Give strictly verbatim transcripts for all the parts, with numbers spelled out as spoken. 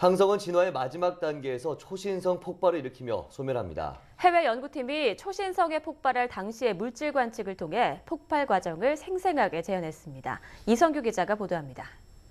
항성은 진화의 마지막 단계에서 초신성 폭발을 일으키며 소멸합니다. 해외 연구팀이 초신성에 폭발할 당시의 물질 관측을 통해 폭발 과정을 생생하게 재현했습니다. 이성규 기자가 보도합니다.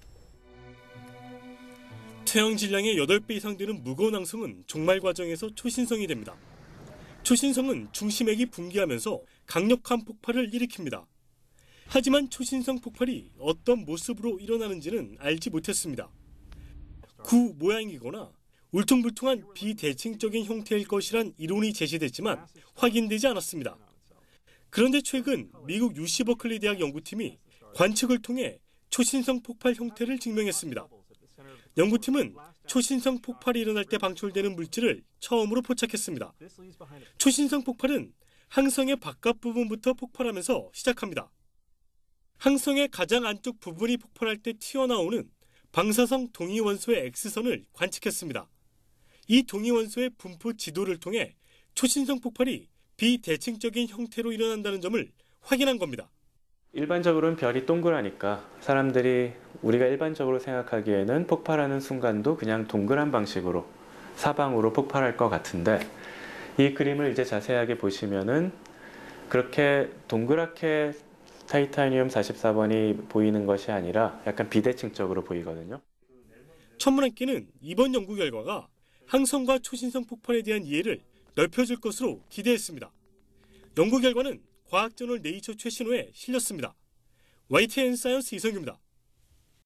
태양 질량의 여덟 배 이상 되는 무거운 항성은 종말 과정에서 초신성이 됩니다. 초신성은 중심액이 붕괴하면서 강력한 폭발을 일으킵니다. 하지만 초신성 폭발이 어떤 모습으로 일어나는지는 알지 못했습니다. 구 모양이거나 울퉁불퉁한 비대칭적인 형태일 것이란 이론이 제시됐지만 확인되지 않았습니다. 그런데 최근 미국 유씨 버클리 대학 연구팀이 관측을 통해 초신성 폭발 형태를 증명했습니다. 연구팀은 초신성 폭발이 일어날 때 방출되는 물질을 처음으로 포착했습니다. 초신성 폭발은 항성의 바깥 부분부터 폭발하면서 시작합니다. 항성의 가장 안쪽 부분이 폭발할 때 튀어나오는 방사성 동위원소의 X선을 관측했습니다. 이 동위원소의 분포 지도를 통해 초신성 폭발이 비대칭적인 형태로 일어난다는 점을 확인한 겁니다. 일반적으로는 별이 동그라니까 사람들이 우리가 일반적으로 생각하기에는 폭발하는 순간도 그냥 동그란 방식으로 사방으로 폭발할 것 같은데 이 그림을 이제 자세하게 보시면은 그렇게 동그랗게 타이타늄 사십사 번이 보이는 것이 아니라 약간 비대칭적으로 보이거든요. 천문학계는 이번 연구 결과가 항성과 초신성 폭발에 대한 이해를 넓혀줄 것으로 기대했습니다. 연구 결과는 과학저널 네이처 최신호에 실렸습니다. 와이티엔 사이언스 이성규입니다.